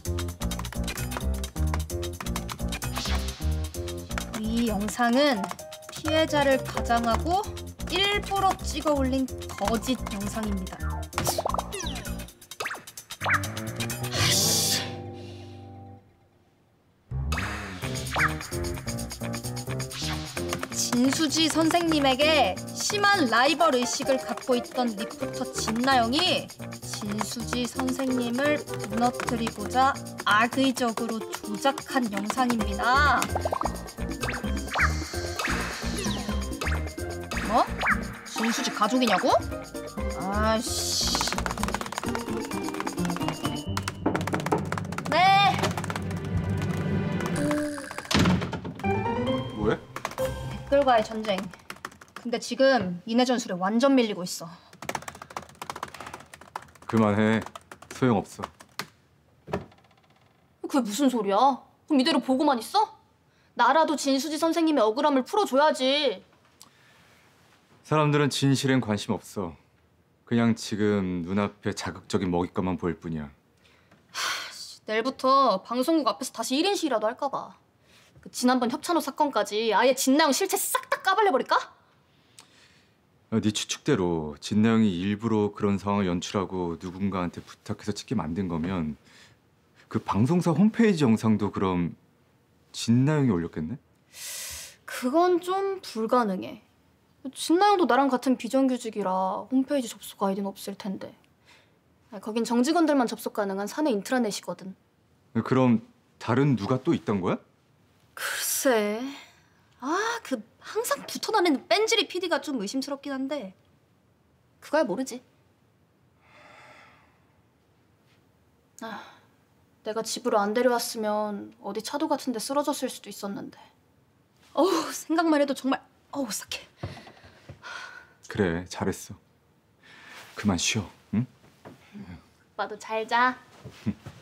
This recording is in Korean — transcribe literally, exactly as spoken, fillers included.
이 영상은 피해자를 가장하고 일부러 찍어 올린 거짓 영상입니다. 진수지 선생님에게 심한 라이벌 의식을 갖고 있던 리포터 진나영이 진수지 선생님을 무너뜨리고자 악의적으로 조작한 영상입니다. 뭐? 진수지 가족이냐고? 아씨. 네. 뭐해? 댓글과의 전쟁. 근데 지금 이내 전술에 완전 밀리고 있어. 그만해. 소용없어. 그게 무슨 소리야? 그럼 이대로 보고만 있어? 나라도 진수지 선생님의 억울함을 풀어줘야지. 사람들은 진실엔 관심 없어. 그냥 지금 눈앞에 자극적인 먹잇감만 보일 뿐이야. 하, 내일부터 방송국 앞에서 다시 일 인 시위라도 할까 봐. 그 지난번 협찬호 사건까지 아예 진나영 실체 싹 다 까발려버릴까? 네 추측대로 진나영이 일부러 그런 상황을 연출하고 누군가한테 부탁해서 찍게 만든 거면 그 방송사 홈페이지 영상도 그럼 진나영이 올렸겠네? 그건 좀 불가능해. 진나영도 나랑 같은 비정규직이라 홈페이지 접속 아이디는 없을 텐데. 거긴 정직원들만 접속 가능한 사내 인트라넷이거든. 그럼 다른 누가 또 있던 거야? 글쎄. 아, 그 항상 붙어다니는 뺀질이 피디가 좀 의심스럽긴 한데 그거야 모르지. 아, 내가 집으로 안 데려왔으면 어디 차도 같은 데 쓰러졌을 수도 있었는데. 어우, 생각만 해도 정말 어우, 싹해. 그래, 잘했어. 그만 쉬어, 응? 오빠도 잘 자.